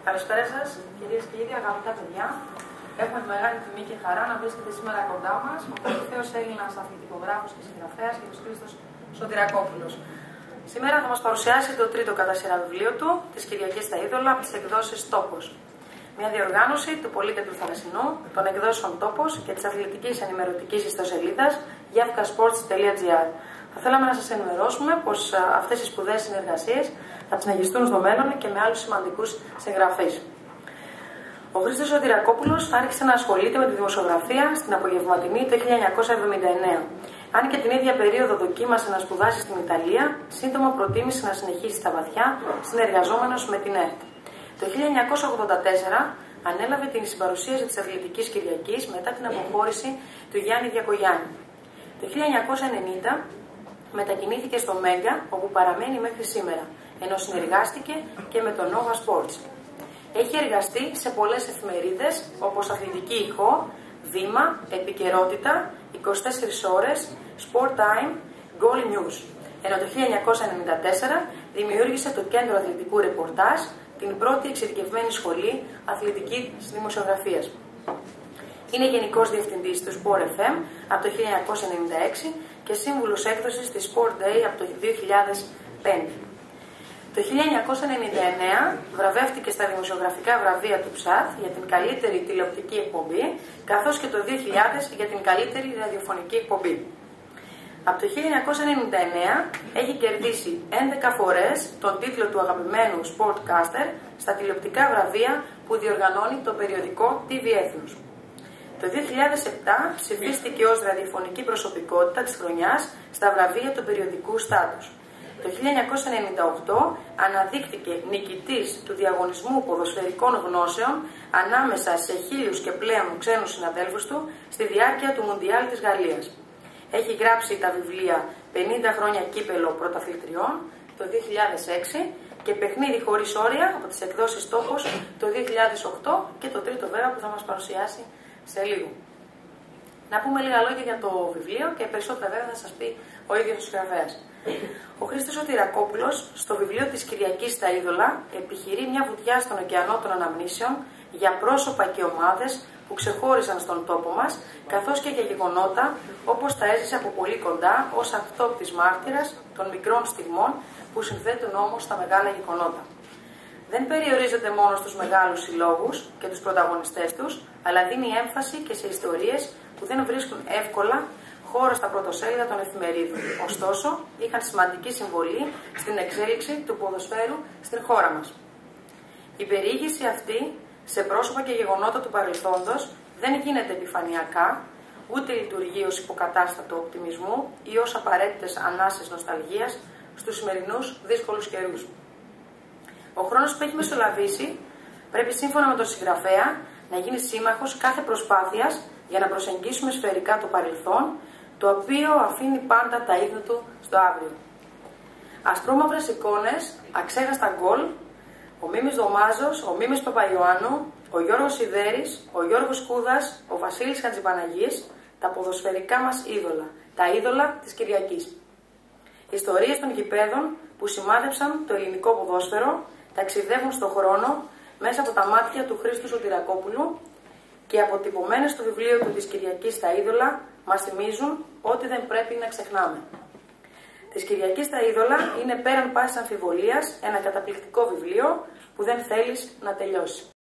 Καλησπέρα σας, κυρίες και κύριοι, αγαπητά παιδιά. Έχουμε τη μεγάλη τιμή και χαρά να βρίσκεται σήμερα κοντά μας ο κορυφαίος Έλληνας αθλητικογράφος και συγγραφέας, κ. Χρήστος Σωτηρακόπουλος. Σήμερα θα μας παρουσιάσει το τρίτο κατά σειρά βιβλίο του, Της Κυριακής στα Είδωλα, από τις εκδόσεις Τόπος. Μια διοργάνωση του Πολύκεντρου Θαλασσινού, των εκδόσεων Τόπος και της αθλητικής ενημερωτικής ιστοσελίδας yavkasports.gr. Θα θέλαμε να σας ενημερώσουμε πως αυτές οι σπουδαίες συνεργασίες θα συνεχιστούν στο μέλλον και με άλλους σημαντικούς συγγραφείς. Ο Χρήστος Σωτηρακόπουλος άρχισε να ασχολείται με τη δημοσιογραφία στην απογευματινή το 1979. Αν και την ίδια περίοδο δοκίμασε να σπουδάσει στην Ιταλία, σύντομα προτίμησε να συνεχίσει στα βαθιά, συνεργαζόμενος με την ΕΡΤ. Το 1984 ανέλαβε την συμπαρουσίαση της Αθλητικής Κυριακής μετά την αποχώρηση του Γιάννη Διακογιάννη. Το 1990 μετακινήθηκε στο Μέγκα, όπου παραμένει μέχρι σήμερα, ενώ συνεργάστηκε και με το Nova Sports. Έχει εργαστεί σε πολλές εφημερίδες, όπως Αθλητική Ηχό, Βήμα, Επικαιρότητα, 24 ώρες, Sport Time, Goal News. Ενώ το 1994 δημιούργησε το Κέντρο Αθλητικού Ρεπορτάζ, την πρώτη εξειδικευμένη σχολή αθλητικής δημοσιογραφίας. Είναι Γενικός Διευθυντής του Sport FM από το 1996 και σύμβουλος έκδοσης της Sport Day από το 2005. Το 1999 βραβεύτηκε στα δημοσιογραφικά βραβεία του ΨΑΘ για την καλύτερη τηλεοπτική εκπομπή, καθώς και το 2000 για την καλύτερη ραδιοφωνική εκπομπή. Από το 1999 έχει κερδίσει 11 φορές τον τίτλο του αγαπημένου Sportcaster στα τηλεοπτικά βραβεία που διοργανώνει το περιοδικό TV Έθνους. Το 2007 ψηφίστηκε ως ραδιοφωνική προσωπικότητα της χρονιάς στα βραβεία του περιοδικού Στάτους. Το 1998 αναδείχθηκε νικητής του διαγωνισμού ποδοσφαιρικών γνώσεων ανάμεσα σε 1.000 και πλέον ξένους συναδέλφους του στη διάρκεια του Μουντιάλ της Γαλλίας. Έχει γράψει τα βιβλία 50 χρόνια κύπελο πρωταθλητριών το 2006 και Παιχνίδι χωρίς όρια από τις εκδόσεις Τόπος το 2008 και το τρίτο βέβαια που θα μας παρουσιάσει σε λίγο. Να πούμε λίγα λόγια για το βιβλίο και περισσότερα βέβαια θα σας πει ο ίδιος ο συγγραφέας. Ο Χρήστος Σωτηρακόπουλος στο βιβλίο της Κυριακής στα Είδωλα επιχειρεί μια βουτιά στον ωκεανό των αναμνήσεων για πρόσωπα και ομάδες που ξεχώρισαν στον τόπο μας, καθώς και για γεγονότα όπως τα έζησε από πολύ κοντά ως αυτόπτης μάρτυρας των μικρών στιγμών που συνθέτουν όμως τα μεγάλα γεγονότα. Δεν περιορίζεται μόνο στους μεγάλους συλλόγους και τους πρωταγωνιστές τους, αλλά δίνει έμφαση και σε ιστορίες που δεν βρίσκουν εύκολα χώρο στα πρωτοσέλιδα των εφημερίδων. Ωστόσο, είχαν σημαντική συμβολή στην εξέλιξη του ποδοσφαίρου στην χώρα μας. Η περιήγηση αυτή σε πρόσωπα και γεγονότα του παρελθόντος δεν γίνεται επιφανειακά, ούτε λειτουργεί ως υποκατάστατο οπτιμισμού ή ως απαραίτητες ανάσες νοσταλγίας στους σημερινούς δύσκολους καιρούς. Ο χρόνος που έχει μεσολαβήσει πρέπει σύμφωνα με τον συγγραφέα να γίνει σύμμαχος κάθε προσπάθειας για να προσεγγίσουμε σφαιρικά το παρελθόν, το οποίο αφήνει πάντα τα ίχνη του στο αύριο. Ασπρόμαυρες εικόνες, αξέχαστα γκολ, ο Μίμης Δωμάζος, ο Μίμης Παπαϊωάννου, ο Γιώργος Σιδέρης, ο Γιώργος Κούδας, ο Βασίλης Χατζηπαναγής, τα ποδοσφαιρικά μας είδωλα, τα είδωλα της Κυριακής. Ιστορίες των γηπέδων που σημάδεψαν το ελληνικό ποδόσφαιρο, ταξιδεύουν στον χρόνο μέσα από τα μάτια του Χρήστου Σωτηρακόπουλου και αποτυπωμένες στο βιβλίο του της Κυριακής στα Είδωλα μας θυμίζουν ότι δεν πρέπει να ξεχνάμε. Της Κυριακής στα Είδωλα είναι πέραν πάσης αμφιβολίας ένα καταπληκτικό βιβλίο που δεν θέλεις να τελειώσει.